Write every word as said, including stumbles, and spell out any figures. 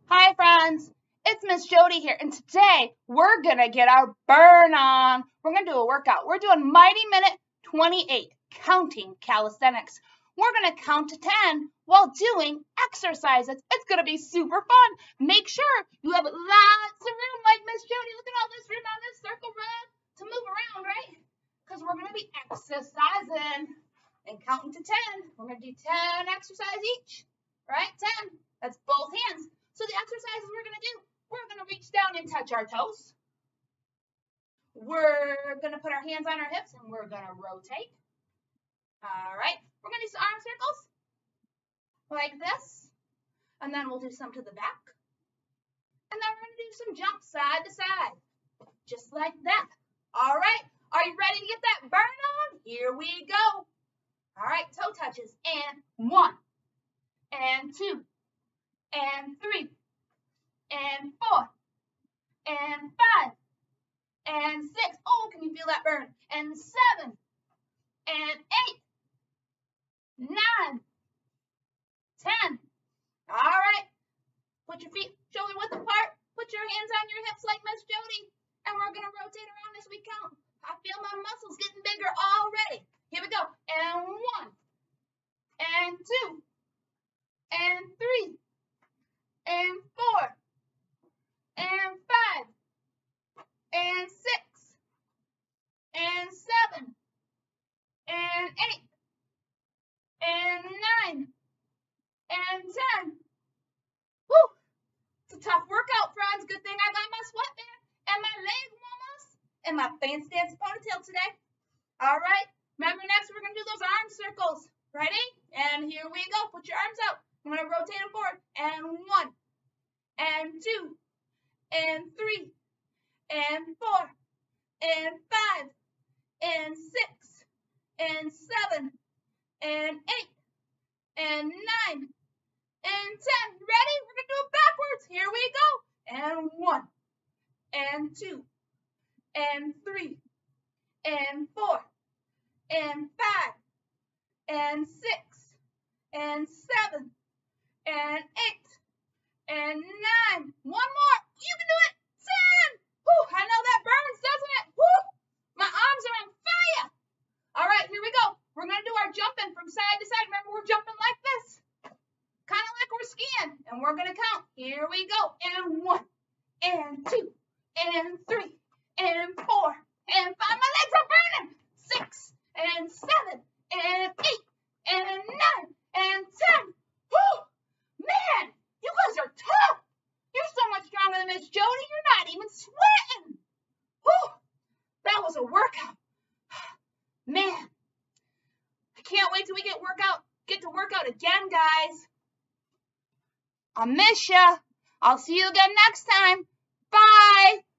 Hi friends, it's Miss Jodie here, and today we're gonna get our burn on. We're gonna do a workout. We're doing Mighty Minute twenty-eight, counting calisthenics. We're gonna count to ten while doing exercises. It's gonna be super fun. Make sure you have lots of room like Miss Jodie. Look at all this room on this circle run to move around, right? Because we're gonna be exercising and counting to ten. We're gonna do ten exercises each, right? ten. That's both hands. So the exercises we're going to do, we're going to reach down and touch our toes. We're going to put our hands on our hips and we're going to rotate. All right. We're going to do some arm circles like this. And then we'll do some to the back. And then we're going to do some jumps side to side. Just like that. All right. Are you ready to get that burn on? Here we go. All right. Toe touches. And one. And two. And three, and four, and five, and six. Oh, can you feel that burn? And seven, and eight, nine, ten. All right. Put your feet shoulder width apart. Put your hands on your hips like Miss Jodie, and we're gonna rotate around as we count. I feel my muscles getting bigger already. Here we go. And one, and two, and three. And four, and five, and six, and seven, and eight, and nine, and ten. Woo! It's a tough workout, friends. Good thing I got my sweatband and my leg warmers and my fancy dance ponytail today. All right. Remember, next we're gonna do those arm circles. Ready? And here we go. Put your arms out. I'm going to rotate them forward. And one, and two, and three, and four, and five, and six, and seven, and eight, and nine, and ten. Ready? We're going to do it backwards. Here we go. And one, and two, and three, and four, and five, and six, and seven, and eight, and nine. One more. You can do it. ten. Whew, I know that burns, doesn't it? Whew, my arms are on fire. All right, here we go. We're going to do our jumping from side to side. Remember, we're jumping like this. Kind of like we're skiing. And we're going to count. Here we go. And one, and two, and three, and four, and five. My legs are burning. Six, and seven, and eight, and nine, and ten. Whew. Man, you guys are tough. You're so much stronger than Miss Jodie. You're not even sweating. Whew, that was a workout. Man, I can't wait till we get workout, get to work out again, guys. I'll miss ya. I'll see you again next time. Bye.